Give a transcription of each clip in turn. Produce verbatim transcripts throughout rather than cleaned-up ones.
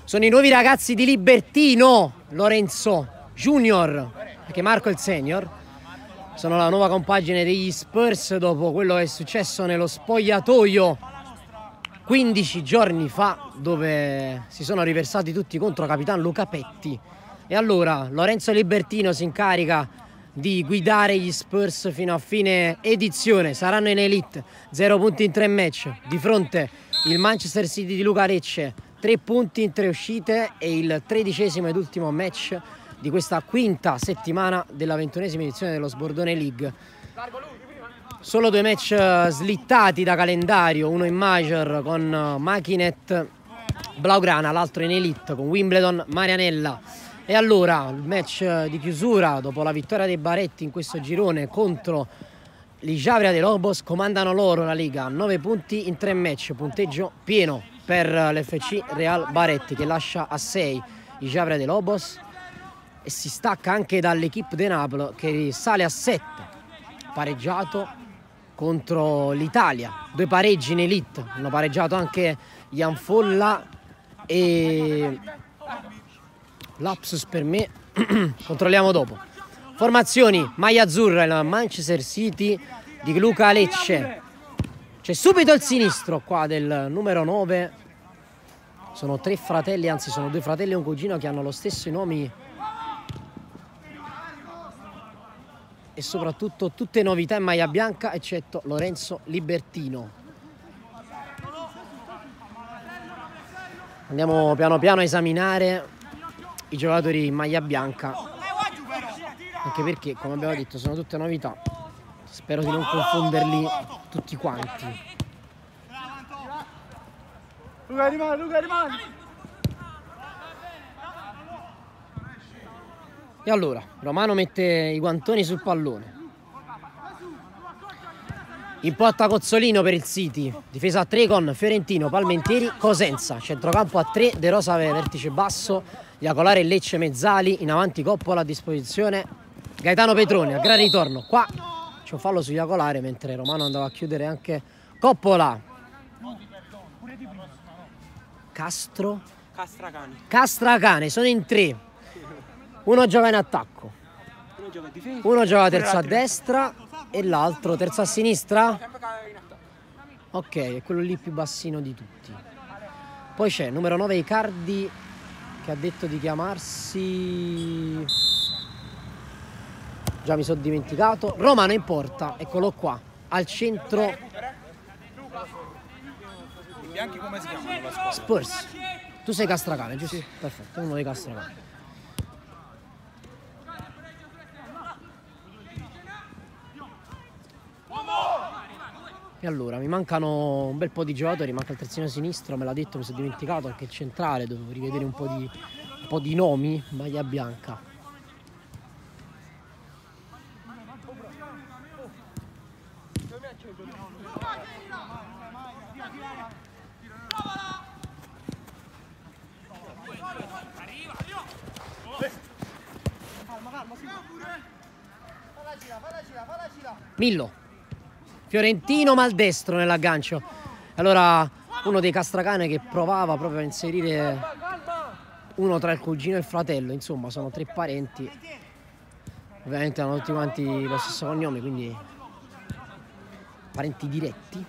Sono i nuovi ragazzi di Libertino, Lorenzo Junior, perché Marco è il senior. Sono la nuova compagine degli Spurs dopo quello che è successo nello spogliatoio quindici giorni fa, dove si sono riversati tutti contro capitano Luca Petti. E allora Lorenzo Libertino si incarica di guidare gli Spurs fino a fine edizione. Saranno in Elite, zero punti in tre match. Di fronte il Manchester City di Luca Recce, tre punti in tre uscite, e il tredicesimo ed ultimo match di questa quinta settimana della ventunesima edizione dello Sbordone League. Solo due match slittati da calendario, uno in Major con Machinet Blaugrana, l'altro in Elite con Wimbledon Marianella. E allora il match di chiusura dopo la vittoria dei Baretti in questo girone contro gli Javria de Lobos. Comandano loro la Liga, nove punti in tre match, punteggio pieno per l'F C Real Baretti, che lascia a sei i Javria de Lobos e si stacca anche dall'Equipe de Naples, che sale a sette, pareggiato contro l'Italia. Due pareggi in Elite, hanno pareggiato anche Ianfolla e lapsus per me, controlliamo dopo. Formazioni: maglia azzurra il Manchester City di Luca Lecce. C'è subito il sinistro qua del numero nove. Sono tre fratelli, anzi sono due fratelli e un cugino che hanno lo stesso nomi e soprattutto tutte novità in maglia bianca, eccetto Lorenzo Libertino. Andiamo piano piano a esaminare i giocatori in maglia bianca, anche perché, come abbiamo detto, sono tutte novità. Spero di non confonderli tutti quanti. Luca rimane, Luca rimane. E allora Romano mette i guantoni sul pallone. In porta Cozzolino per il City, difesa a tre con Fiorentino, Palmentieri, Cosenza, centrocampo a tre, De Rosa vertice basso, Iacolare e Lecce mezzali, in avanti Coppola a disposizione, Gaetano Petroni, a gran ritorno. Qua c'è un fallo su Iacolare, mentre Romano andava a chiudere anche Coppola. Castro Castracani. Castracane, sono in tre, uno gioca in attacco, Uno gioca a difesa, uno gioca terzo a destra e l'altro terzo a sinistra. Ok, è quello lì più bassino di tutti. Poi c'è numero nove Icardi, che ha detto di chiamarsi, già mi sono dimenticato, Romano in porta, eccolo qua, al centro. I bianchi come si chiamano la squadra? Spurs. Tu sei Castracane, giusto? Sì. Perfetto, uno dei Castracane. E allora mi mancano un bel po' di giocatori, manca il terzino sinistro, me l'ha detto, mi sono dimenticato anche il centrale, dovevo rivedere un po' di, un po' di nomi, maglia bianca. Millo, Fiorentino maldestro nell'aggancio. Allora uno dei Castracane che provava proprio a inserire uno tra il cugino e il fratello, insomma sono tre parenti, ovviamente hanno tutti quanti lo stesso cognome, quindi parenti diretti.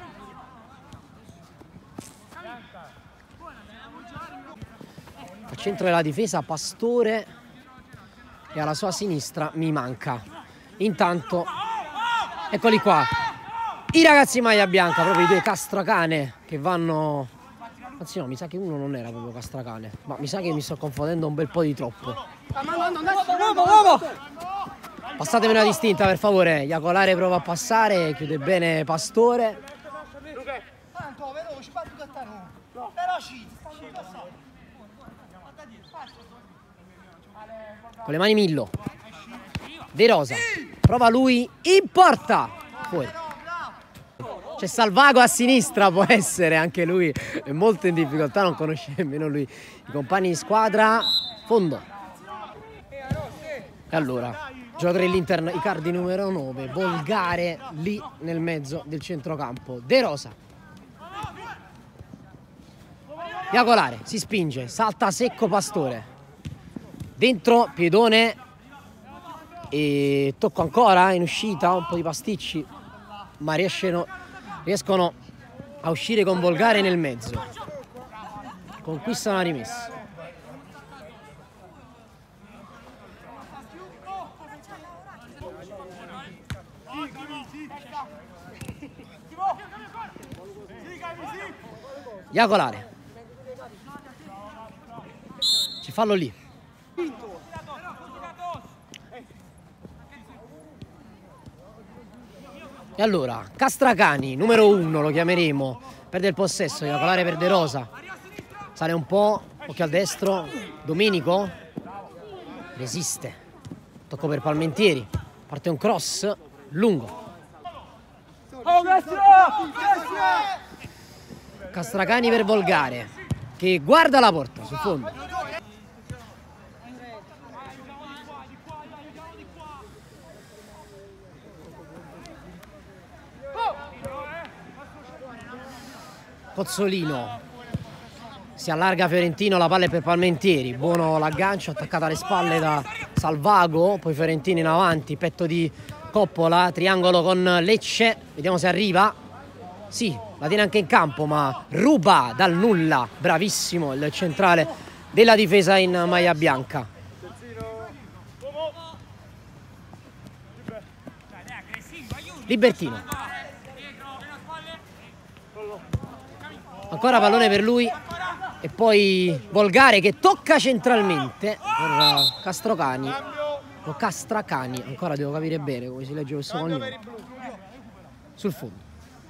Al centro della difesa Pastore e alla sua sinistra mi manca. Intanto eccoli qua i ragazzi in maglia bianca, proprio i due Castracane che vanno, anzi no, mi sa che uno non era proprio Castracane, ma mi sa che mi sto confondendo un bel po' di troppo. Passatemi una distinta per favore. Iacolare prova a passare, chiude bene Pastore. Con le mani Millo, De Rosa, prova lui, in porta, fuori. C'è Salvago a sinistra, può essere, anche lui è molto in difficoltà, non conosce nemmeno lui i compagni di squadra. Fondo. E allora, giocatore dell'Inter, Icardi numero nove, volgare lì nel mezzo del centrocampo. De Rosa. Iacolare, si spinge, salta secco Pastore. Dentro, piedone. E tocco ancora in uscita, un po' di pasticci. Ma riescono, riescono a uscire con Volgare nel mezzo. Conquistano la rimessa. Iacolare. Ci fallo lì. E allora, Castracani, numero uno, lo chiameremo. Perde il possesso, Iacolare perde rosa. Sale un po', occhio al destro. Domenico. Resiste. Tocco per Palmentieri. Parte un cross lungo. Castracani per Volgare, che guarda la porta sul fondo. Cozzolino. Si allarga Fiorentino, la palla è per Palmentieri. Buono l'aggancio, attaccato alle spalle da Salvago. Poi Fiorentino in avanti, petto di Coppola. Triangolo con Lecce. Vediamo se arriva. Sì, la tiene anche in campo, ma ruba dal nulla. Bravissimo il centrale della difesa in maglia bianca. Libertino. Ancora pallone per lui. E poi Volgare che tocca centralmente per Castrocani. O Castracani, ancora devo capire bene come si legge questo cognome. Sul fondo.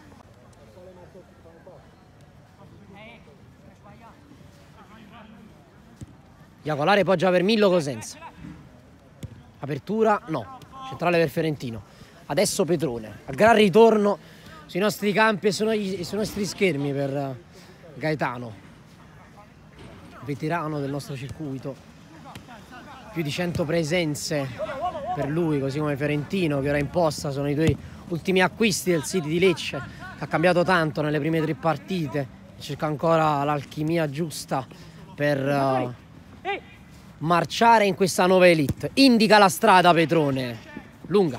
Iacolare poggia per Millo Cosenza. Apertura, no. Centrale per Fiorentino. Adesso Petrone. A gran ritorno sui nostri campi e sui, sui nostri schermi per Gaetano. Veterano del nostro circuito. Più di cento presenze per lui, così come Fiorentino, che ora in posta. Sono i due ultimi acquisti del City di Lecce, che ha cambiato tanto nelle prime tre partite. Cerca ancora l'alchimia giusta per... Uh, marciare in questa nuova elite. Indica la strada Petrone. Lunga.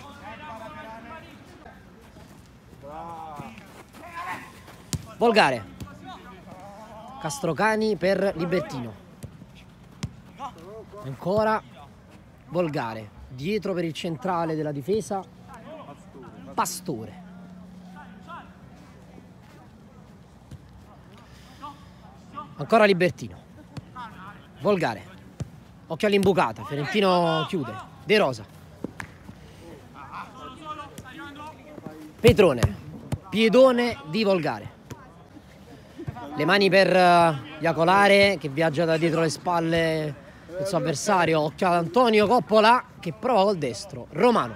Volgare. Castrocani per Libertino. Ancora Volgare. Dietro per il centrale della difesa Pastore. Ancora Libertino. Volgare. Occhio all'imbucata, Fiorentino chiude. De Rosa. Petrone. Piedone di Volgare. Le mani per Iacolare che viaggia da dietro le spalle del suo avversario. Occhio ad Antonio Coppola che prova col destro. Romano.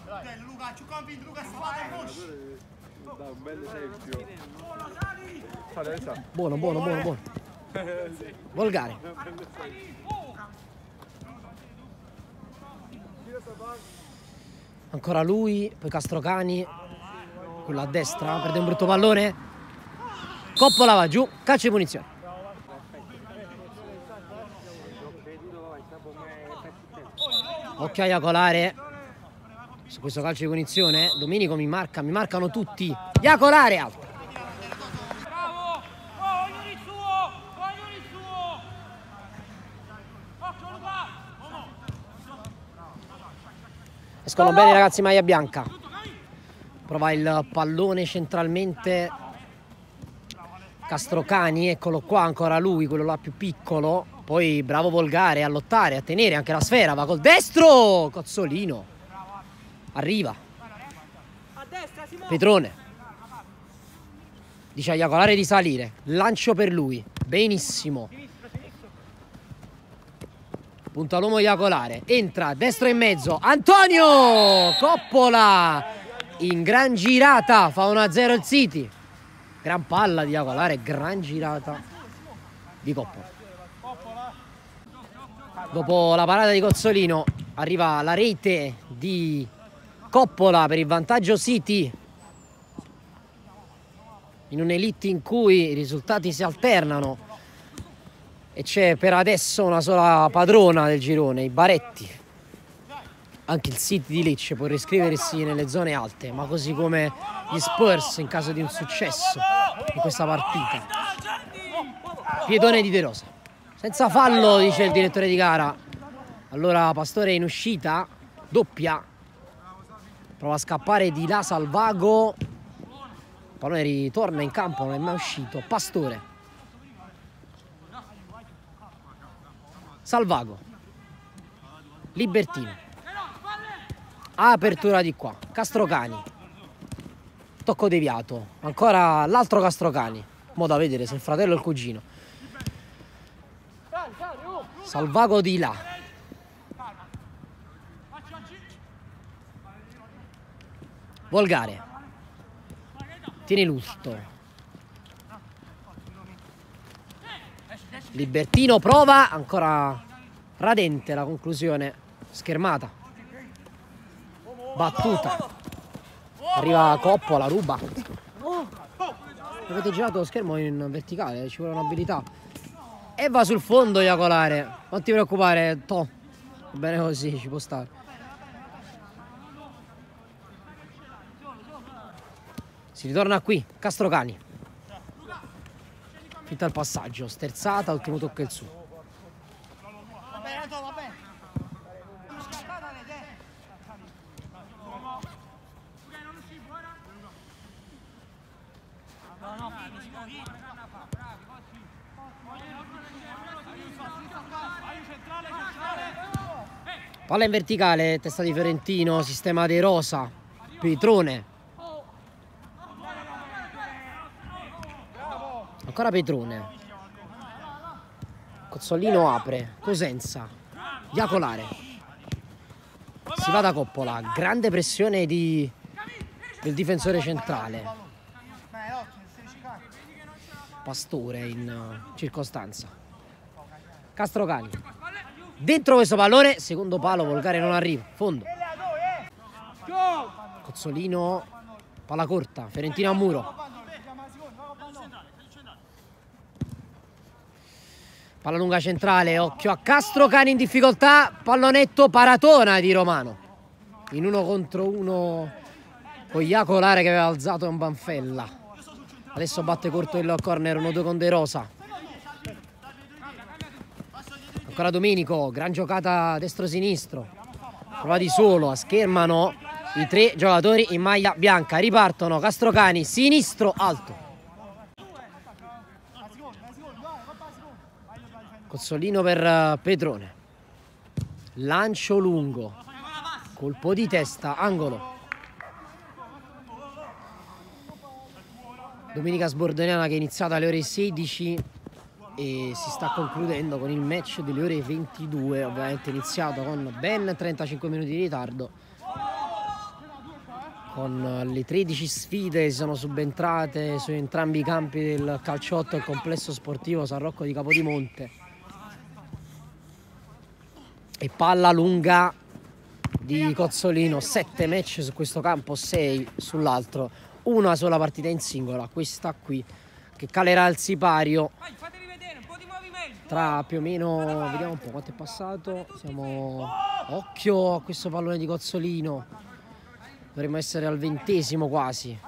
Buono, buono, buono, buono. Volgare. Ancora lui, poi Castrocani, quello a destra, perde un brutto pallone. Coppola va giù, calcio di punizione. Occhio a Iacolare su questo calcio di punizione. Domenico mi marca, mi marcano tutti. Iacolare alto. Escono bene i ragazzi maglia bianca. Prova il pallone centralmente Castrocani, eccolo qua ancora lui, quello là più piccolo. Poi bravo Volgare a lottare, a tenere anche la sfera, va col destro. Cozzolino. Arriva. Petrone. Dice a Iacolare di salire. Lancio per lui. Benissimo. Punta l'uomo Iacolare, entra, destro in mezzo, Antonio Coppola in gran girata, fa uno a zero il City. Gran palla di Iacolare, gran girata di Coppola. Dopo la parata di Cozzolino arriva la rete di Coppola per il vantaggio City. In un'elite in cui i risultati si alternano. e c'è per adesso una sola padrona del girone, i Baretti. Anche il City di Lecce può riscriversi nelle zone alte, ma così come gli Spurs in caso di un successo in questa partita. Piedone di De Rosa. Senza fallo, dice il direttore di gara. Allora Pastore è in uscita, doppia. Prova a scappare di là Salvago. Il pallone ritorna in campo, non è mai uscito. Pastore. Salvago. Libertino. Apertura di qua. Castrocani. Tocco deviato. Ancora l'altro Castrocani. Mo' da vedere se il fratello o il cugino. Salvago di là. Volgare. Tiene l'urto. Libertino prova, ancora radente la conclusione, schermata, battuta, arriva Coppola, ruba. Avete girato lo schermo in verticale, ci vuole un'abilità. E va sul fondo Iacolare, non ti preoccupare, to, va bene così, ci può stare. Si ritorna qui, Castrocani. Finta il passaggio, sterzata, ultimo tocco il suo. Va bene, va bene. Palla in verticale, testa di Fiorentino, sistema De Rosa, Petrone. Ancora Petrone. Cozzolino apre, Cosenza, Iacolare. Si va da Coppola, grande pressione di, del difensore centrale. Pastore in uh, circostanza. Castrocani. Dentro questo pallone, secondo palo, Volgare non arriva, fondo. Cozzolino, palla corta, Fiorentino a muro. Palla lunga centrale, occhio a Castrocani in difficoltà, pallonetto paratona di Romano. In uno contro uno con Iacolare che aveva alzato un Banfella. Adesso batte corto il corner, uno due con De Rosa. Ancora Domenico, gran giocata destro-sinistro. Prova di solo, schermano i tre giocatori in maglia bianca. Ripartono Castrocani, sinistro alto. Cozzolino per Petrone. Lancio lungo. Colpo di testa, angolo. Domenica Sbordoniana che è iniziata alle ore sedici e si sta concludendo con il match delle ore ventidue, ovviamente iniziato con ben trentacinque minuti di ritardo, con le tredici sfide che sono subentrate su entrambi i campi del calciotto e il complesso sportivo San Rocco di Capodimonte. E palla lunga di Cozzolino, sette match su questo campo, sei sull'altro, una sola partita in singola, questa qui, che calerà il sipario tra più o meno, vediamo un po' quanto è passato, siamo, occhio a questo pallone di Cozzolino, dovremmo essere al ventesimo quasi.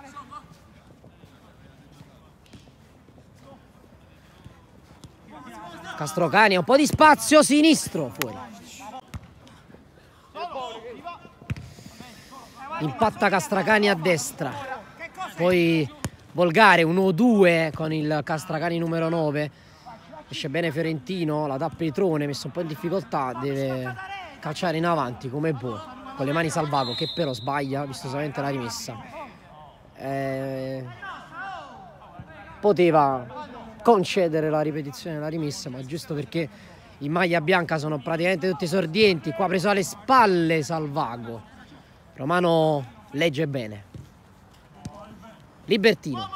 Castrocani, un po' di spazio, sinistro, fuori. Impatta Castracani a destra, poi Volgare uno due con il Castracani numero nove, esce bene Fiorentino, la dà Petrone, messo un po' in difficoltà, deve calciare in avanti come può, con le mani Salvago che però sbaglia vistosamente la rimessa. Eh, poteva concedere la ripetizione della rimessa, ma giusto perché in maglia bianca sono praticamente tutti esordienti. Qua preso alle spalle Salvago. Romano legge bene. Libertino.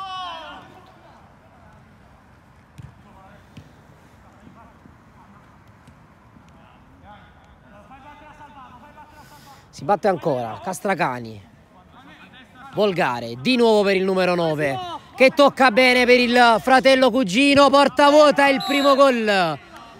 Si batte ancora. Castracani. Volgare. Di nuovo per il numero nove. Che tocca bene per il fratello cugino. Porta vuota il primo gol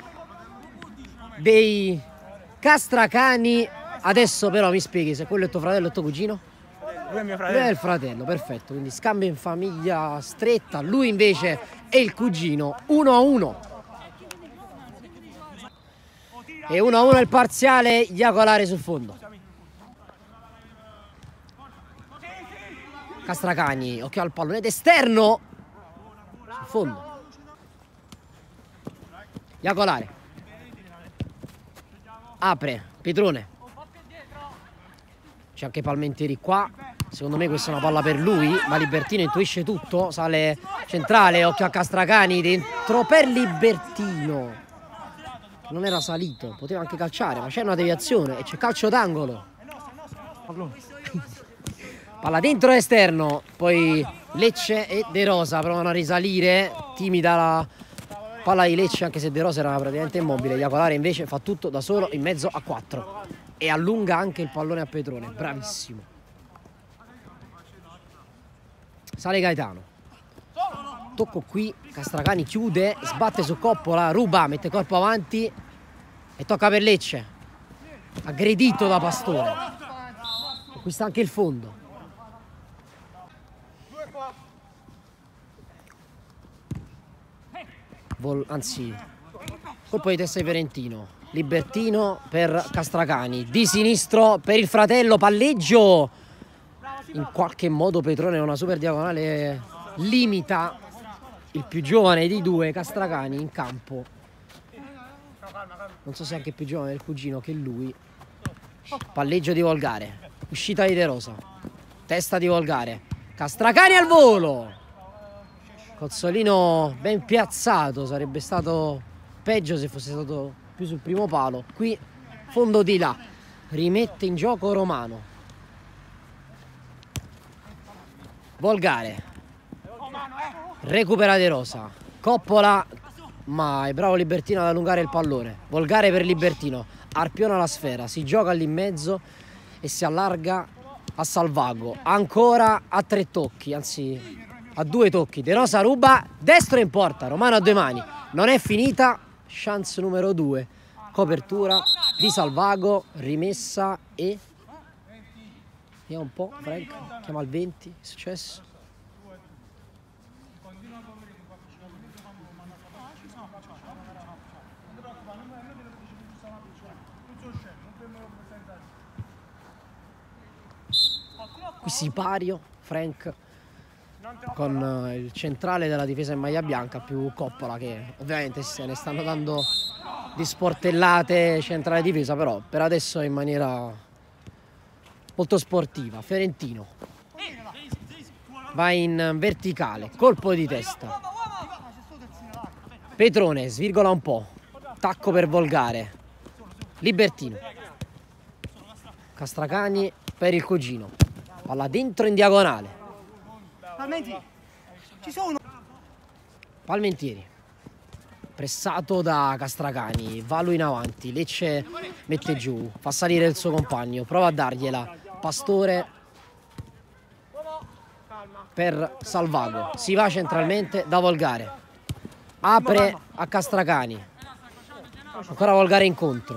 dei Castracani. Adesso però mi spieghi se quello è tuo fratello o tuo cugino? Lui è mio Lui fratello. è il fratello, perfetto, quindi scambio in famiglia stretta, lui invece è il cugino, uno a uno. E uno a uno il parziale, Iacolare sul fondo. Castracani, occhio al pallone d'esterno. Sul fondo. Iacolare. Apre, Pietrone. C'è anche Palmentieri qua. Secondo me questa è una palla per lui, ma Libertino intuisce tutto. Sale centrale, occhio a Castracani, dentro per Libertino. Non era salito, poteva anche calciare, ma c'è una deviazione e c'è calcio d'angolo. Palla dentro esterno, poi Lecce e De Rosa provano a risalire, timida la palla di Lecce anche se De Rosa era praticamente immobile. Iacolare invece fa tutto da solo in mezzo a quattro e allunga anche il pallone a Pietrone, bravissimo. Sale Gaetano, tocco qui, Castracani chiude, sbatte su Coppola, ruba, mette corpo avanti e tocca per Lecce, aggredito da Pastore, conquista anche il fondo. Vol anzi, colpo di testa di Ferentino, Libertino per Castracani, di sinistro per il fratello, palleggio. In qualche modo Pietrone è una super diagonale, limita il più giovane dei due, Castracani, in campo. Non so se è anche più giovane del cugino che lui. Palleggio di Volgare, uscita di De Rosa, testa di Volgare, Castracani al volo. Cozzolino ben piazzato, sarebbe stato peggio se fosse stato più sul primo palo. Qui fondo di là, rimette in gioco Romano. Volgare, recupera De Rosa, Coppola, ma è bravo Libertino ad allungare il pallone. Volgare per Libertino, arpiona la sfera, si gioca lì in mezzo e si allarga a Salvago, ancora a tre tocchi, anzi a due tocchi. De Rosa ruba, destro in porta, Romano a due mani, non è finita, chance numero due, copertura di Salvago, rimessa e... vediamo un po', Frank, chiama il venti, che è successo? Qui Sipario, Frank con il centrale della difesa in maglia bianca più Coppola, che ovviamente se ne stanno dando di sportellate centrale difesa, però per adesso in maniera molto sportiva. Ferentino va in verticale, colpo di testa, Pietrone svirgola un po', tacco per Volgare, Libertino, Castracani per il cugino, palla dentro in diagonale, Ci sono. Palmentieri pressato da Castracani, va lui in avanti, Lecce mette giù, fa salire il suo compagno, prova a dargliela, Pastore per Salvago, si va centralmente da Volgare, apre a Castracani, ancora Volgare incontro,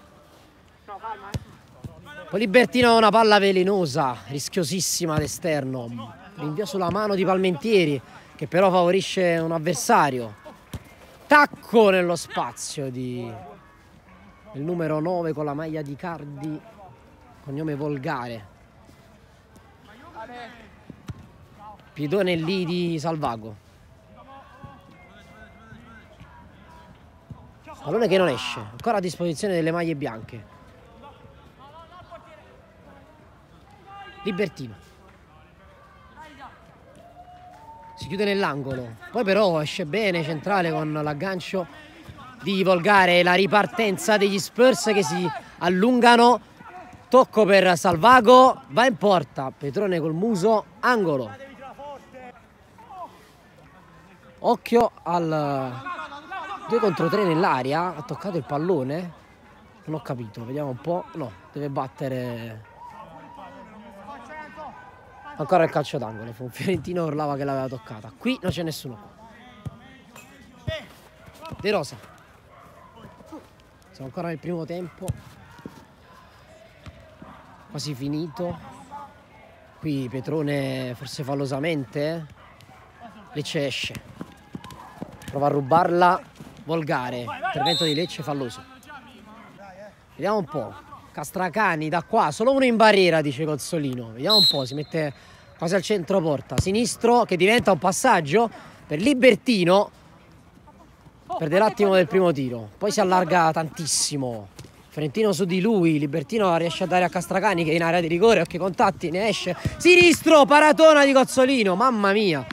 poi Libertino ha una palla velenosa, rischiosissima all'esterno, rinvio sulla mano di Palmentieri che però favorisce un avversario, tacco nello spazio di il numero nove con la maglia di Cardi, cognome Volgare, piedone lì di Salvago, pallone che non esce, ancora a disposizione delle maglie bianche. Libertino si chiude nell'angolo, poi però esce bene centrale con l'aggancio di Volgare, la ripartenza degli Spurs che si allungano, tocco per Salvago, va in porta, Pietrone col muso, angolo, occhio al due contro tre nell'aria, ha toccato il pallone, non ho capito, vediamo un po', no, deve battere... Ancora il calcio d'angolo, fu un Fiorentino urlava che l'aveva toccata. Qui non c'è nessuno. De Rosa. Siamo ancora nel primo tempo, quasi finito. Qui Petrone forse fallosamente, eh? Lecce esce, prova a rubarla, Volgare, intervento di Lecce falloso. Vediamo un po', Castracani da qua, solo uno in barriera dice Cozzolino, vediamo un po', si mette quasi al centro porta, sinistro che diventa un passaggio per Libertino, perde l'attimo del primo tiro, poi si allarga tantissimo, Fiorentino su di lui, Libertino riesce a dare a Castracani che è in area di rigore, occhi contatti, ne esce, sinistro, paratona di Cozzolino, mamma mia,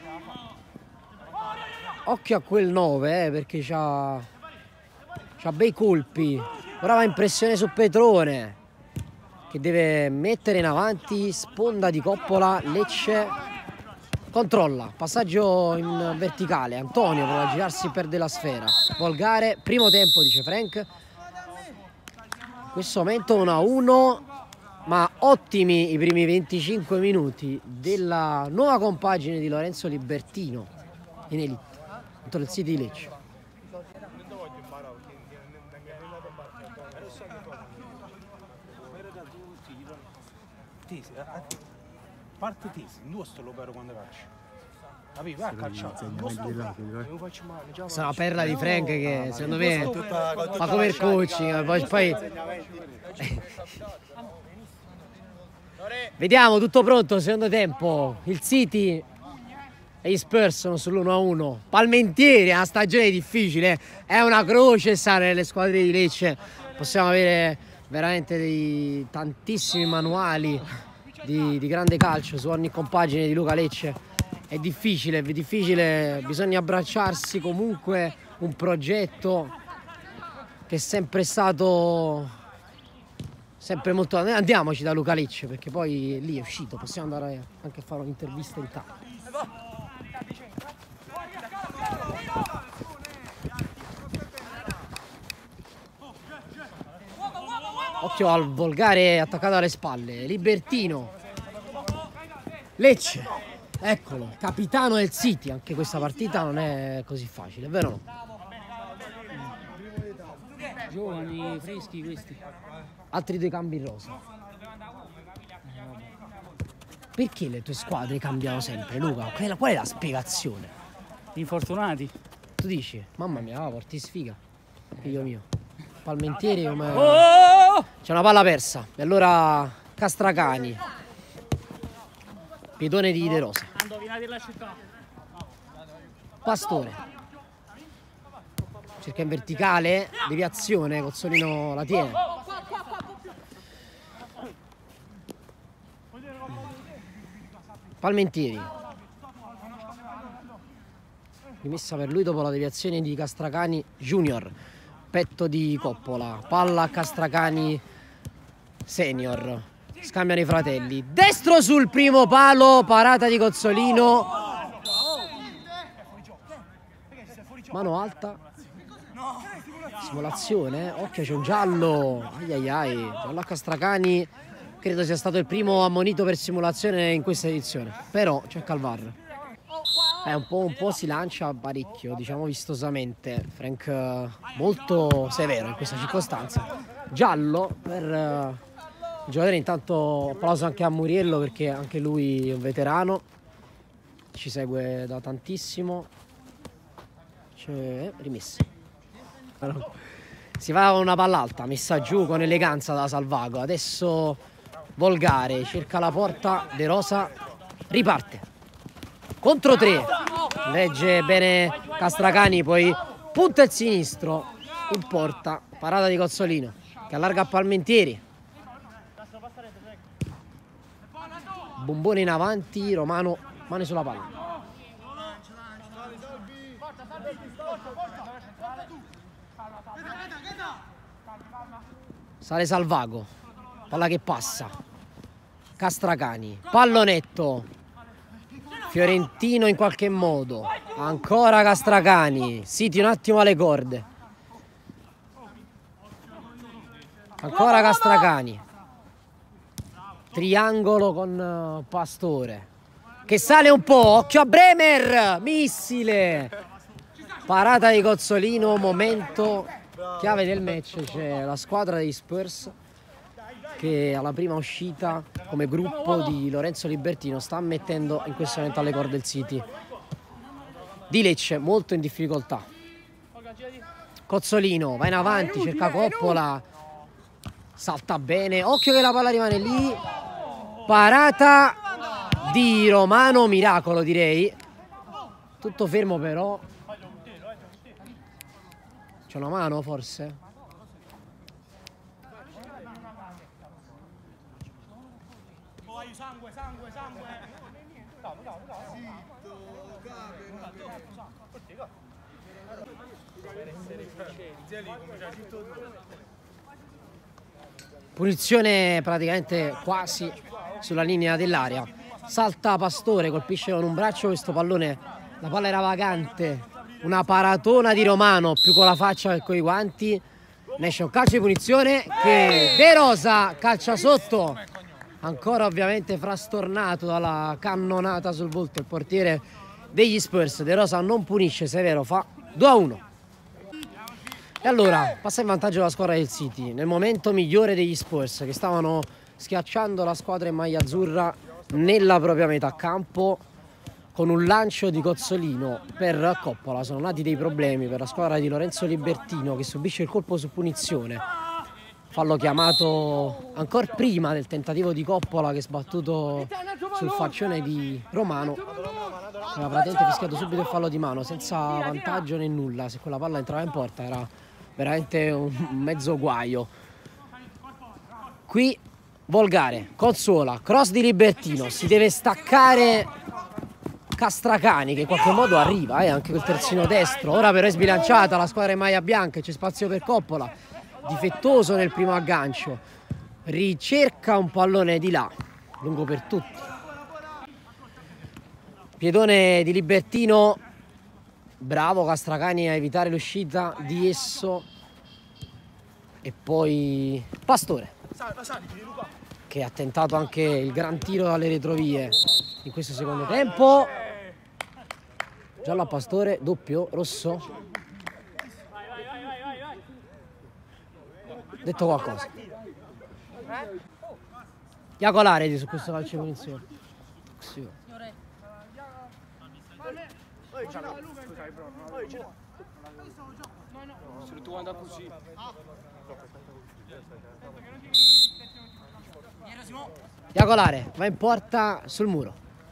occhio a quel nove eh, perché c'ha c'ha bei colpi, ora va in pressione su Petrone che deve mettere in avanti, sponda di Coppola, Lecce controlla, passaggio in verticale, Antonio prova a girarsi, perde la sfera, Volgare, primo tempo dice Frank. In questo momento uno a uno, ma ottimi i primi venticinque minuti della nuova compagine di Lorenzo Libertino in Elite contro il City di Lecce. Parte tesi, non sto lo però quando calcio. Capito? Va a calciare. Questa è una perla di Frank che secondo me fa come il coaching, poi, poi... Vediamo, tutto pronto, secondo tempo, il City e gli Spurs sono sull'uno a uno. Palmentieri, è una stagione difficile, è una croce stare nelle squadre di Lecce, possiamo avere veramente dei tantissimi manuali di, di grande calcio su ogni compagine di Luca Lecce. È difficile, è difficile, bisogna abbracciarsi comunque un progetto che è sempre stato sempre molto... Andiamoci da Luca Lecce perché poi lì è uscito, possiamo andare anche a fare un'intervista in campo. Occhio al Volgare attaccato alle spalle, Libertino, Lecce. Eccolo, capitano del City, anche questa partita non è così facile, vero o no? Giovani, freschi questi. Altri due cambi in rosa. Perché le tue squadre cambiano sempre, Luca? Qual è la spiegazione? Infortunati. Tu dici, mamma mia, la porti sfiga, figlio mio. Palmentieri come... Oh! C'è una palla persa, e allora Castracani. Piedone di De Rosa. Pastore. Cerca in verticale, deviazione, Cozzolino la tiene. Palmentieri. Rimessa per lui dopo la deviazione di Castracani Junior. Petto di Coppola. Palla a Castracani Senior. Scambiano i fratelli, destro sul primo palo, parata di Cozzolino, mano alta, simulazione, occhio c'è un giallo, ai ai ai, giallo a Castracani, credo sia stato il primo ammonito per simulazione in questa edizione, però c'è Calvar, eh, un po', un po' si lancia parecchio, diciamo vistosamente, Frank molto severo in questa circostanza, giallo per... Il giocatore, intanto applauso anche a Muriello perché anche lui è un veterano, ci segue da tantissimo. C'è rimessa. Si va con una palla alta, messa giù con eleganza da Salvago. Adesso Volgare, cerca la porta, De Rosa riparte. Contro tre. Legge bene Castracani, poi punta il sinistro in porta. Parata di Cozzolino che allarga a Palmentieri. Bombone in avanti, Romano, mani sulla palla. Sale Salvago, palla che passa. Castracani, pallonetto. Fiorentino in qualche modo. Ancora Castracani, City un attimo alle corde. Ancora Castracani. Triangolo con Pastore che sale un po', occhio a Bremer, missile, parata di Cozzolino, momento chiave del match c'è la squadra degli Spurs che alla prima uscita come gruppo di Lorenzo Libertino sta mettendo in questo momento alle corde il City di Lecce, molto in difficoltà. Cozzolino va in avanti, cerca Coppola, salta bene, occhio che la palla rimane lì, parata di Romano, miracolo direi, tutto fermo però, c'è una mano forse? Sangue, sangue, sangue. Punizione praticamente quasi sulla linea dell'area. Salta Pastore, colpisce con un braccio questo pallone, la palla era vagante, una paratona di Romano più con la faccia che con i guanti. Ne esce un calcio di punizione che De Rosa calcia sotto, ancora ovviamente frastornato dalla cannonata sul volto il portiere degli Spurs. De Rosa non punisce, Severo fa due a uno. E allora passa in vantaggio la squadra del City nel momento migliore degli Spurs che stavano schiacciando la squadra in maglia azzurra nella propria metà campo con un lancio di Cozzolino per Coppola. Sono nati dei problemi per la squadra di Lorenzo Libertino che subisce il colpo su punizione, fallo chiamato ancora prima del tentativo di Coppola che è sbattuto sul faccione di Romano, aveva praticamente fischiato subito il fallo di mano senza vantaggio né nulla. Se quella palla entrava in porta era veramente un mezzo guaio. Qui Volgare, Cozzuola, cross di Libertino, si deve staccare Castracani che in qualche modo arriva, eh, anche col terzino destro. Ora però è sbilanciata la squadra in maglia bianca, c'è spazio per Coppola, difettoso nel primo aggancio, ricerca un pallone di là, lungo per tutti. Piedone di Libertino, bravo Castracani a evitare l'uscita di esso. E poi Pastore che ha tentato anche il gran tiro dalle retrovie in questo secondo tempo. Giallo a Pastore, doppio, rosso. Detto qualcosa. Iacolare su questo calcio di punizione. Sì. Se tu andare così. Iacolare va in porta sul muro.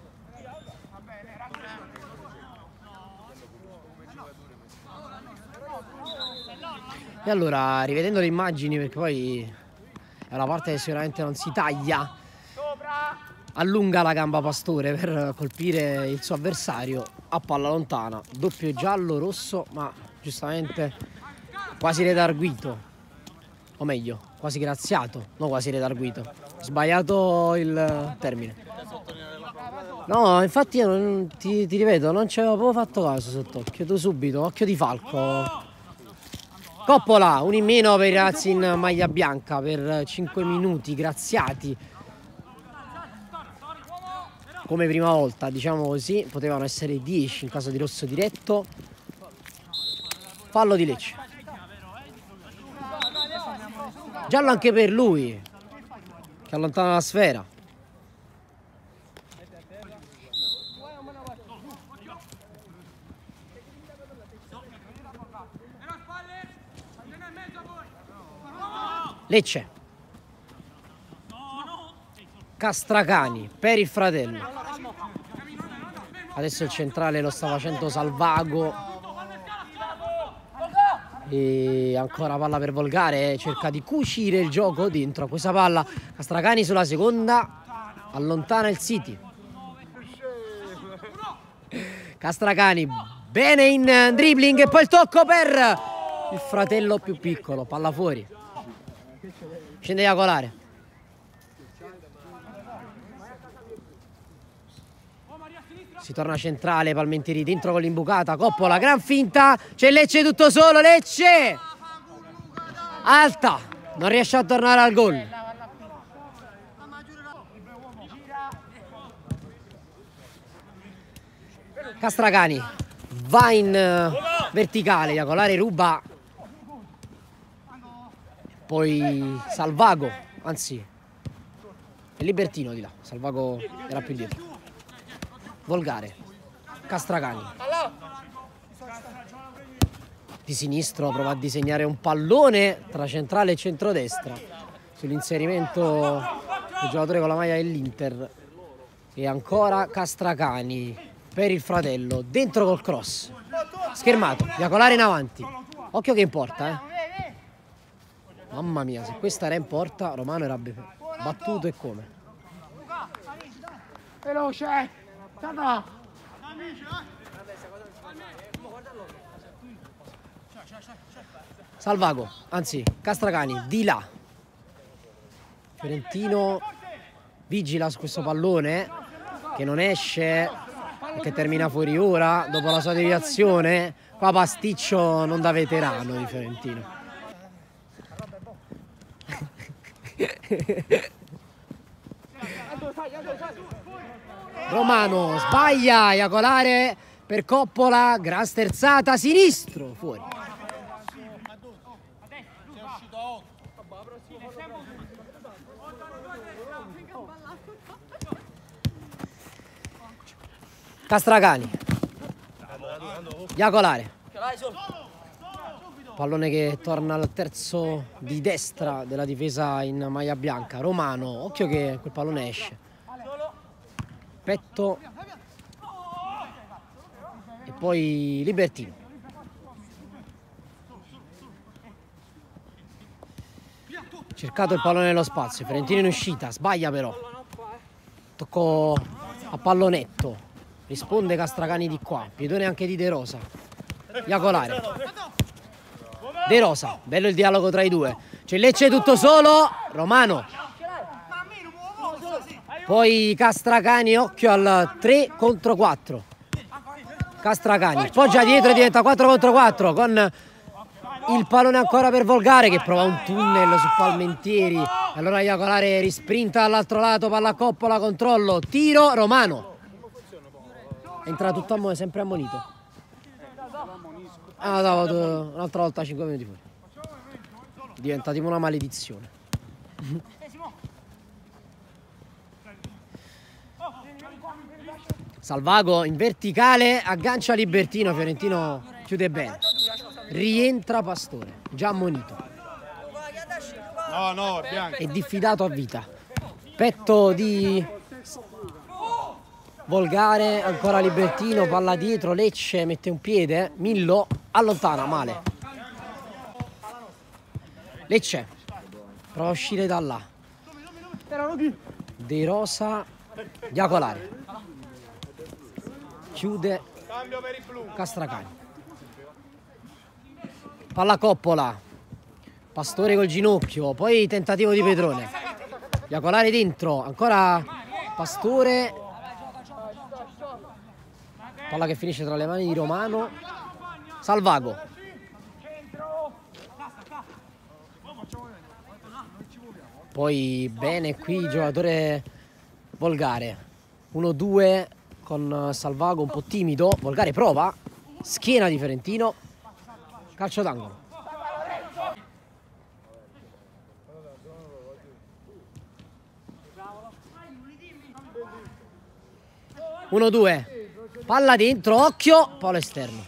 E allora, rivedendo le immagini, perché poi è una parte che sicuramente non si taglia, allunga la gamba Pastore per colpire il suo avversario a palla lontana, doppio giallo rosso, ma giustamente quasi redarguito, o meglio quasi graziato, no quasi redarguito, sbagliato il termine. No, infatti io non, ti, ti ripeto, non ci avevo proprio fatto caso sott'occhio, tu subito, occhio di falco. Coppola, un in meno per i ragazzi in maglia bianca per cinque minuti, graziati come prima volta, diciamo così, potevano essere dieci in caso di rosso diretto. Fallo di Lecce. Giallo anche per lui, che allontana la sfera. Lecce. Castracani per il fratello. Adesso il centrale lo sta facendo Salvago. E ancora palla per Volgare, cerca di cucire il gioco dentro a questa palla. Castracani sulla seconda, allontana il City. Castracani bene in dribbling e poi il tocco per il fratello più piccolo, palla fuori. Scende Iacolare. Si torna centrale, Palmentieri dentro con l'imbucata, Coppola, gran finta, c'è Lecce tutto solo, Lecce! Alta, non riesce a tornare al gol. Castracani va in uh, verticale, Iacolare ruba poi Salvago, anzi è Libertino di là, Salvago era più dietro. Volgare, Castracani di sinistro prova a disegnare un pallone tra centrale e centrodestra sull'inserimento del giocatore con la maglia dell'Inter. E ancora Castracani per il fratello, dentro col cross, schermato, Iacolare in avanti, occhio che in porta, eh. Mamma mia, se questa era in porta Romano era battuto e come. Veloce! Tata! Salvago, anzi Castracani di là. Fiorentino vigila su questo pallone che non esce, che termina fuori ora dopo la sua deviazione. Qua pasticcio non da veterano di Fiorentino. Romano sbaglia, Iacolare per Coppola, gran sterzata, sinistro, fuori. Castracani, Iacolare, pallone che torna al terzo di destra della difesa in maglia bianca. Romano, occhio che quel pallone esce, petto e poi Libertino. Cercato il pallone nello spazio, Fiorentino in uscita, sbaglia però, tocco a pallonetto. Risponde Castracani di qua, piedone anche di De Rosa. Iacolare, De Rosa, bello il dialogo tra i due. C'è Lecce tutto solo, Romano. Poi Castracani, occhio al tre contro quattro. Castracani, poggia dietro e diventa quattro contro quattro con il pallone ancora per Volgare che prova un tunnel su Palmentieri. Allora Iacolare risprinta dall'altro lato, palla a Coppola, controllo, tiro, Romano. Entra tutto a sempre ammonito. Ah, no, un'altra volta cinque minuti fuori. Diventa tipo una maledizione. Salvago in verticale, aggancia Libertino, Fiorentino chiude bene. Rientra Pastore, già ammonito. No, no, è bianco. È diffidato a vita. Petto di Volgare, ancora Libertino, palla dietro, Lecce mette un piede, Millo allontana, male. Lecce prova a uscire da là. De Rosa, Iacolare. Chiude Castracani. Palla Coppola. Pastore col ginocchio, poi tentativo di Petrone. Iacolare dentro, ancora Pastore. Palla che finisce tra le mani di Romano. Salvago. Poi bene qui il giocatore Volgare. uno due con Salvago un po' timido. Volgare prova. Schiena di Fiorentino. Calcio d'angolo. uno due. Palla dentro, occhio, palo esterno.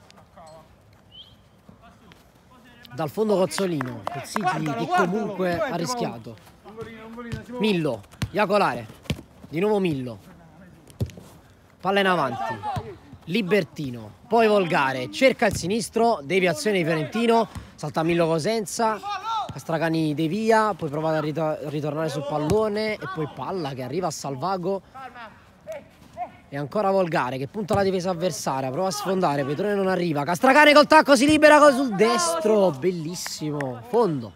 Dal fondo Cozzolino, Pezziti che comunque ha rischiato. Millo, Iacolare, di nuovo Millo. Palla in avanti, Libertino, poi Volgare, cerca il sinistro, deviazione di Fiorentino, salta Millo Cosenza, Castracani devia, poi prova a ritornare sul pallone e poi palla che arriva a Salvago. E ancora Volgare che punta la difesa avversaria, prova a sfondare, Petrone non arriva, Castracani col tacco si libera sul destro, bellissimo, fondo.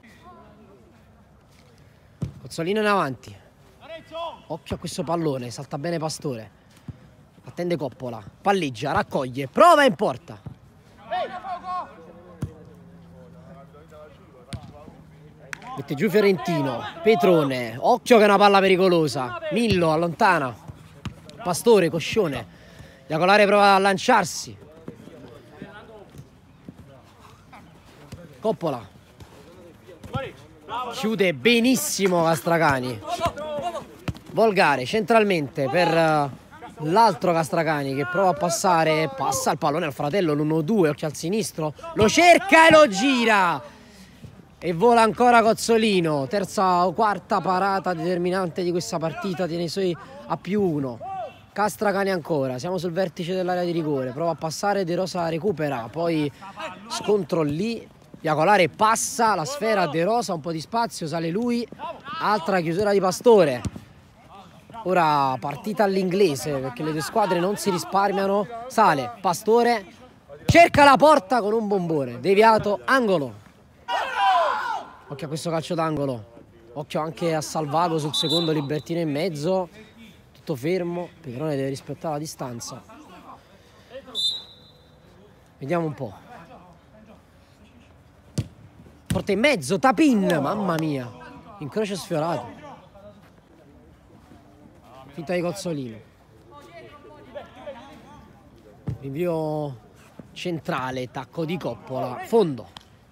Cozzolino in avanti, occhio a questo pallone, salta bene Pastore, attende Coppola, palleggia, raccoglie, prova in porta. Mette giù Fiorentino, Petrone, occhio che è una palla pericolosa, Millo allontana. Pastore, coscione, Iacolare prova a lanciarsi. Coppola, chiude benissimo Castracani. Volgare centralmente per l'altro Castracani che prova a passare, passa il pallone al fratello, l'uno due, occhio al sinistro, lo cerca e lo gira e vola ancora Cozzolino. Terza o quarta parata determinante di questa partita, tiene i suoi a più uno. Castracani ancora, siamo sul vertice dell'area di rigore, prova a passare, De Rosa recupera, poi scontro lì, Iacolare passa la sfera a De Rosa, un po' di spazio, sale lui, altra chiusura di Pastore. Ora partita all'inglese perché le due squadre non si risparmiano. Sale Pastore, cerca la porta con un bombone, deviato, angolo. Occhio a questo calcio d'angolo, occhio anche a Salvago sul secondo, Libertino in mezzo, tutto fermo, Petrone deve rispettare la distanza. Vediamo un po'. Porta in mezzo, Tapin, mamma mia, incrocio sfiorato. Finta di Cozzolino. Rinvio centrale, tacco di Coppola, fondo.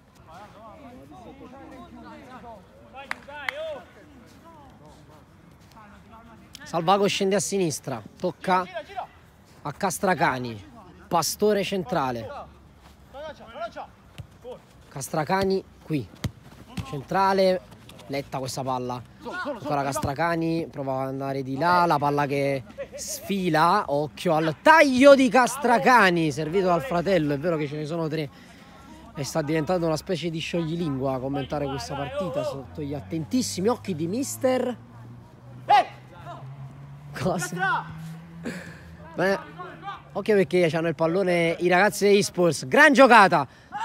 Salvago scende a sinistra, tocca a Castracani, Pastore centrale. Castracani qui, centrale, letta questa palla. Ancora Castracani, prova ad andare di là, la palla che sfila, occhio al taglio di Castracani, servito dal fratello, è vero che ce ne sono tre e sta diventando una specie di scioglilingua a commentare questa partita sotto gli attentissimi occhi di mister... Cosa? Beh, occhio perché hanno il pallone i ragazzi degli Spurs, gran giocata!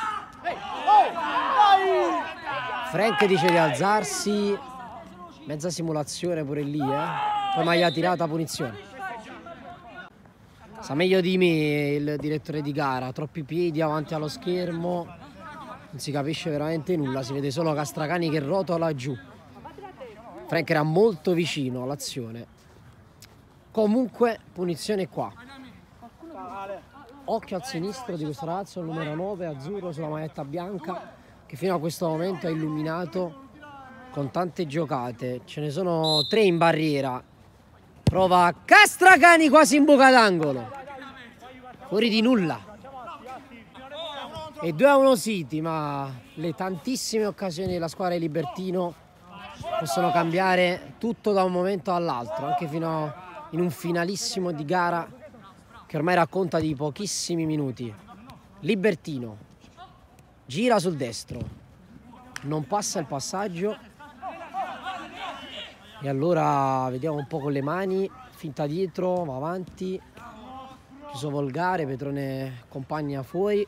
Frank dice di alzarsi, mezza simulazione pure lì, eh. Poi maglia tirata, punizione. Sa meglio di me il direttore di gara, troppi piedi avanti allo schermo, non si capisce veramente nulla, si vede solo Castracani che rotola giù. Frank era molto vicino all'azione. Comunque punizione qua. Occhio al sinistro di questo ragazzo, il numero nove, azzurro sulla maglietta bianca, che fino a questo momento è illuminato con tante giocate. Ce ne sono tre in barriera. Prova Castracani quasi in buca d'angolo. Fuori di nulla. E due a uno City, ma le tantissime occasioni della squadra di Libertino possono cambiare tutto da un momento all'altro, anche fino a in un finalissimo di gara che ormai racconta di pochissimi minuti. Libertino gira sul destro, non passa il passaggio e allora vediamo un po' con le mani, finta dietro, va avanti, chiuso Volgare, Petrone accompagna fuori,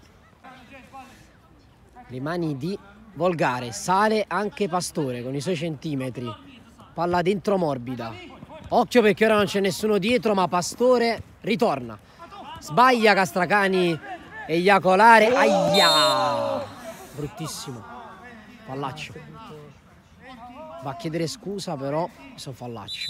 le mani di Volgare, sale anche Pastore con i suoi centimetri, palla dentro morbida. Occhio perché ora non c'è nessuno dietro, ma Pastore ritorna. Sbaglia Castracani e Iacolare. Aia! Bruttissimo. Fallaccio. Va a chiedere scusa però, questo fallaccio.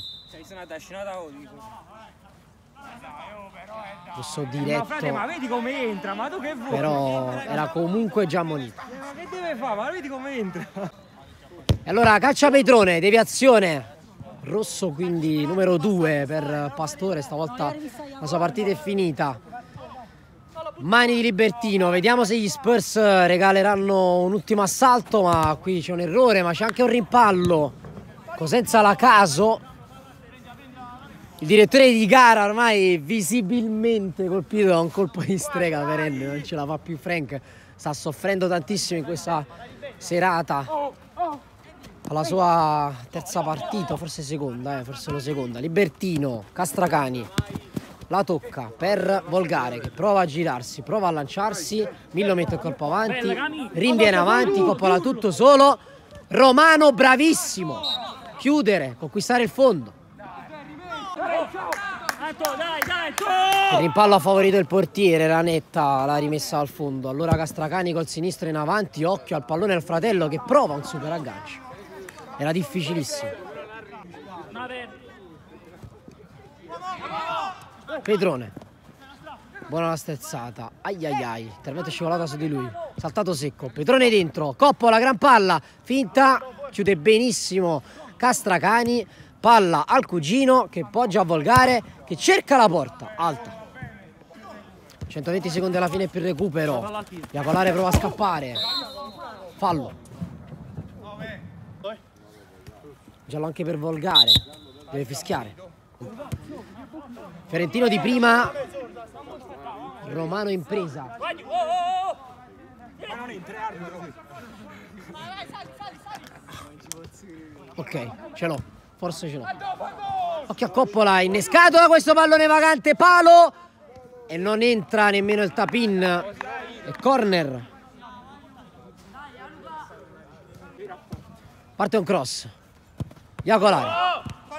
Questo diretto. Ma frate, ma vedi come entra, ma tu che vuoi? Però era comunque già ammonito. Ma che deve fare? Ma vedi come entra. E allora caccia Petrone, deviazione. Rosso quindi numero due per Pastore, stavolta la sua partita è finita. Mani di Libertino, vediamo se gli Spurs regaleranno un ultimo assalto, ma qui c'è un errore, ma c'è anche un rimpallo. Cosenza la caso. Il direttore di gara ormai visibilmente colpito da un colpo di strega perenne, non ce la fa più Frank, sta soffrendo tantissimo in questa serata. Alla sua terza partita, forse seconda, eh, forse la seconda. Libertino, Castracani, la tocca per Volgare che prova a girarsi, prova a lanciarsi, Millo mette il colpo avanti, rinviene avanti, Coppola tutto solo, Romano bravissimo, chiudere, conquistare il fondo. Il rimpallo ha favorito il portiere, era netta la rimessa al fondo, allora Castracani col sinistro in avanti, occhio al pallone al fratello che prova un super aggancio. Era difficilissimo. Petrone. Buona la sterzata. Ai ai ai. Intervento scivolata su di lui. Saltato secco. Petrone dentro. Coppola, gran palla. Finta. chiude benissimo Castracani, palla al cugino che poggia a Volgare, che cerca la porta, alta. centoventi secondi alla fine per il recupero, Iacolare prova a scappare, fallo. Giallo anche per Volgare, deve fischiare. Fiorentino di prima, Romano in presa. Ok, ce l'ho, forse ce l'ho. Occhio a Coppola, innescato da questo pallone vagante, palo e non entra nemmeno il tap-in. E corner. Parte un cross. Iacolare.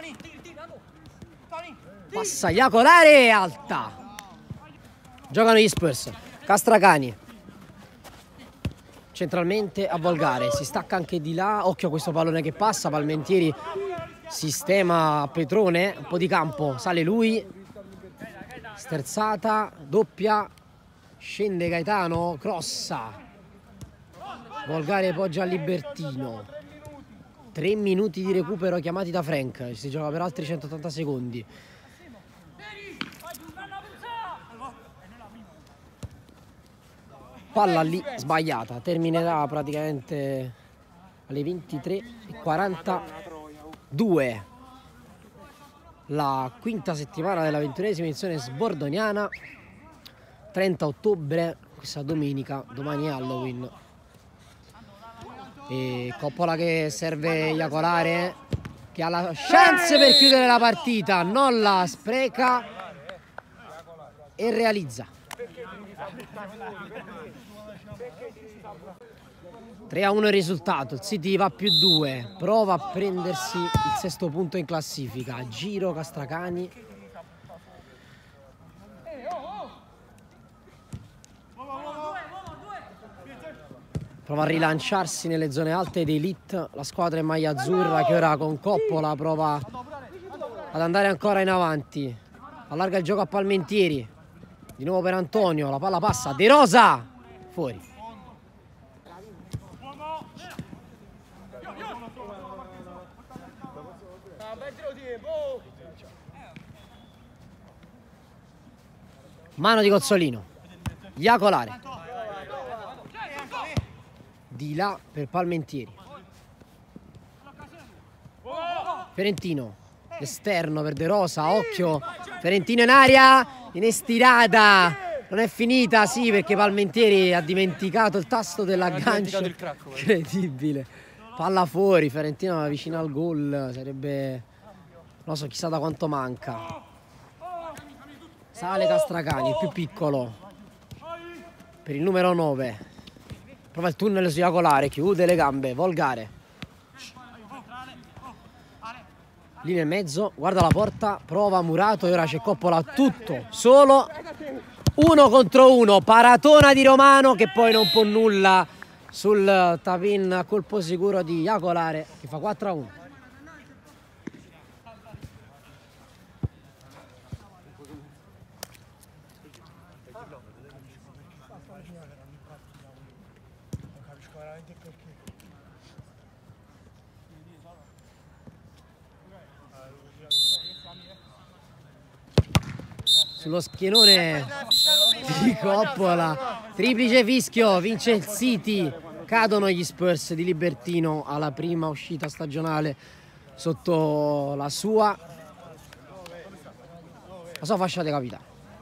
Passa Iacolare, alta. Giocano gli Spurs. Castracani. Centralmente a Volgare, si stacca anche di là, occhio a questo pallone che passa, Palmentieri sistema a Petrone, un po' di campo, sale lui, sterzata, doppia, scende Gaetano, crossa, Volgare poggia a Libertino, tre minuti di recupero chiamati da Frank, si gioca per altri centottanta secondi. Palla lì sbagliata, terminerà praticamente alle ventitré e quarantadue la quinta settimana della ventunesima edizione sbordoniana, trenta ottobre, questa domenica, domani è Halloween. E Coppola che serve Iacolare, che ha la chance per chiudere la partita, non la spreca e realizza. tre a uno il risultato, il City va più due, prova a prendersi il sesto punto in classifica, giro Castracani. Prova a rilanciarsi nelle zone alte ed elite, la squadra in maglia azzurra che ora con Coppola prova ad andare ancora in avanti, allarga il gioco a Palmentieri, di nuovo per Antonio, la palla passa, De Rosa, fuori. Mano di Cozzolino, Iacolare, di là per Palmentieri, Fiorentino, esterno per De Rosa, occhio, Fiorentino in aria, in estirata, non è finita, sì, perché Palmentieri ha dimenticato il tasto dell'aggancio, incredibile, palla fuori, Fiorentino vicino al gol, sarebbe, non so, chissà da quanto manca. Sale Castracani, il più piccolo, per il numero nove, prova il tunnel su Iacolare, chiude le gambe, Volgare, lì nel mezzo, guarda la porta, prova Murato e ora c'è Coppola tutto, solo, uno contro uno, paratona di Romano che poi non può nulla sul tap-in a colpo sicuro di Iacolare che fa quattro a uno. Sullo schienone di Coppola, triplice fischio, vince il City, cadono gli Spurs di Libertino alla prima uscita stagionale sotto la sua la sua fascia di capitano.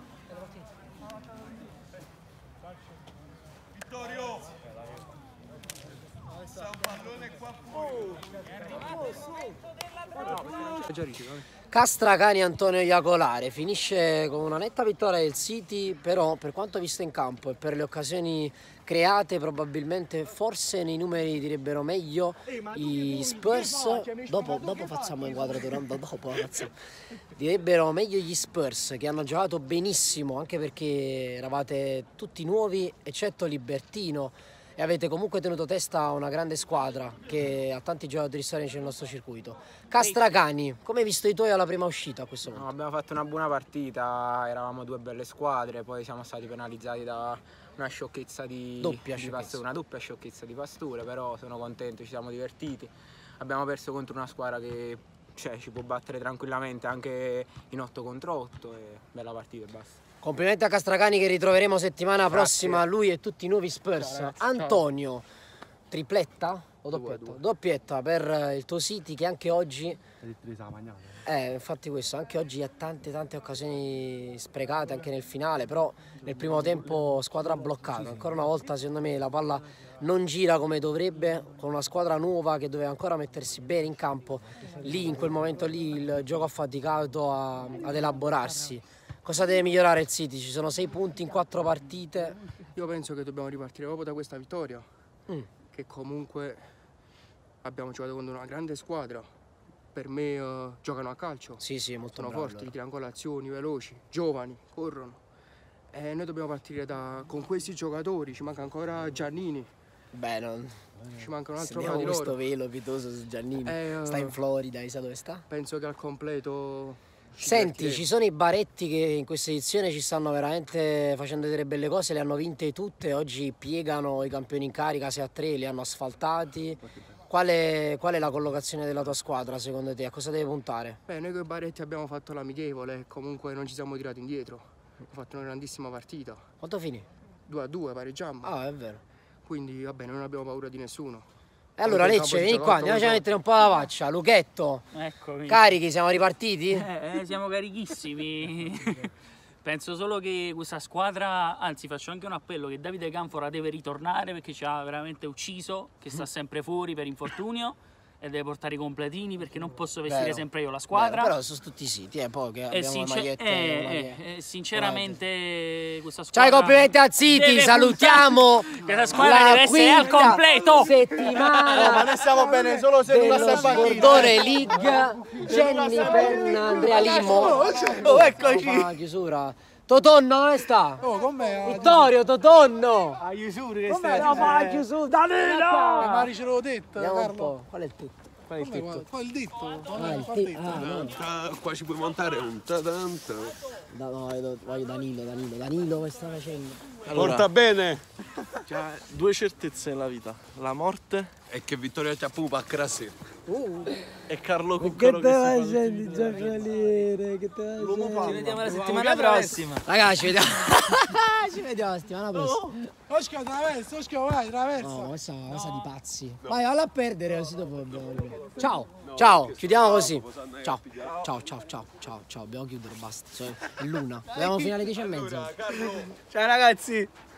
Castracani Antonio Iacolare finisce con una netta vittoria del City, però per quanto visto in campo e per le occasioni create probabilmente forse nei numeri direbbero meglio i Spurs. Dopo, dopo facciamo inquadratura, dopo facciamo. Direbbero meglio gli Spurs che hanno giocato benissimo, anche perché eravate tutti nuovi eccetto Libertino e avete comunque tenuto testa a una grande squadra che ha tanti giocatori storici nel nostro circuito. Castracani, come hai visto i tuoi alla prima uscita a questo punto? No, abbiamo fatto una buona partita, eravamo due belle squadre, poi siamo stati penalizzati da una sciocchezza di, doppia di sciocchezza. Pasture, una doppia sciocchezza di Pasture, però sono contento, ci siamo divertiti. abbiamo perso contro una squadra che cioè, ci può battere tranquillamente anche in otto contro otto e bella partita e basta. Complimenti a Castracani che ritroveremo settimana Grazie. prossima, lui e tutti i nuovi Spurs. Ciao, Antonio, tripletta o Due, doppietta? due. Doppietta per il tuo City che anche oggi, eh, infatti questo, anche oggi ha tante tante occasioni sprecate anche nel finale, però nel primo tempo squadra bloccata. Ancora una volta secondo me la palla non gira come dovrebbe, con una squadra nuova che doveva ancora mettersi bene in campo. Lì in quel momento lì il gioco ha faticato a, ad elaborarsi. Cosa deve migliorare il City? Ci sono sei punti in quattro partite. Io penso che dobbiamo ripartire proprio da questa vittoria, Mm. che comunque abbiamo giocato contro una grande squadra. Per me eh, giocano a calcio, Sì, sì, molto sono bravo, forti, allora. triangolazioni, veloci, giovani, corrono. E noi dobbiamo partire da, con questi giocatori, ci manca ancora Giannini, Beh, non... ci manca un altro Sentiamo uno di questo loro. velo pietoso su Giannini. Eh, Sta in Florida, sa dove sta? Penso che al completo... ci Senti, divertiremo. ci sono i Baretti che in questa edizione ci stanno veramente facendo delle belle cose, le hanno vinte tutte, oggi piegano i campioni in carica sei a tre, li hanno asfaltati. Qual è, qual è la collocazione della tua squadra secondo te? A cosa deve puntare? Beh, noi con i Baretti abbiamo fatto l'amichevole e comunque non ci siamo tirati indietro. Abbiamo fatto una grandissima partita, Quanto fini? due a due pareggiamo, Ah, è vero. quindi vabbè, non abbiamo paura di nessuno. E allora Poi in Lecce, campo si vieni gioca qua, otto andiamoci a contro mettere un po' la faccia. Luchetto, Eccomi. carichi, siamo ripartiti? Eh, eh, siamo carichissimi. Penso solo che questa squadra, anzi faccio anche un appello che Davide Canfora deve ritornare perché ci ha veramente ucciso, che sta sempre fuori per infortunio e deve portare i completini perché non posso vestire Vero. sempre io la squadra. Vero, però sono tutti siti, eh, poi che E abbiamo sincer- magliette, eh, maglie- eh, eh, sinceramente questa Ciao, squadra i complimenti al City, deve salutiamo puntare- che la squadra deve essere al quinta completo. settimana Ma noi stiamo bene solo se non dello sta partita. Sbordore League. Jenny per Andrea Limo. Oh, eccoci. Ah, chiusura. Totonno dove sta? Oh, con me. Vittorio Totonno. A chiusura che Come no, ma chiusura. Danilo! Ma ce l'avevo detto, Vediamo un Carlo. po'. Qual è il tutto? Qual è il Come, tutto? guarda, qua il ditto. Ah, il Qua te- il ditto. ah, no. Ah, qua ci puoi montare un tadanta. Da- no, voglio, voglio Danilo, Danilo, Danilo, che sta facendo? Porta bene! C'ha due certezze nella vita, la morte E che Vittorio ti appupa a crassi. Uh, e Carlo che Cuccaro te che sta facendo, giornaliere? Che te facendo? Ci vediamo la settimana prossima. Ragazzi, ci vediamo. Ci vediamo la settimana prossima. Oscar, traversa, Oscar, vai, traversa. No, questa è una cosa di pazzi. Vai, valla a perdere così dopo dobbiamo vedere. Ciao, ciao, chiudiamo così. Ciao, ciao, ciao, ciao, ciao, ciao, dobbiamo chiudere, basta. È l'una. Dobbiamo finire alle dieci e mezza. Ciao ragazzi!